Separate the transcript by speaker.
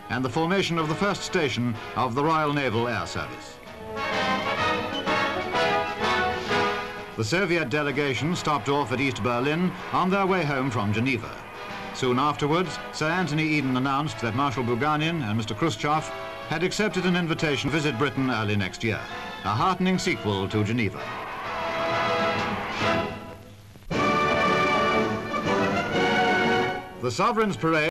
Speaker 1: and the formation of the first station of the Royal Naval Air Service. The Soviet delegation stopped off at East Berlin on their way home from Geneva. Soon afterwards, Sir Anthony Eden announced that Marshal Buganin and Mr. Khrushchev had accepted an invitation to visit Britain early next year, a heartening sequel to Geneva. The Sovereign's Parade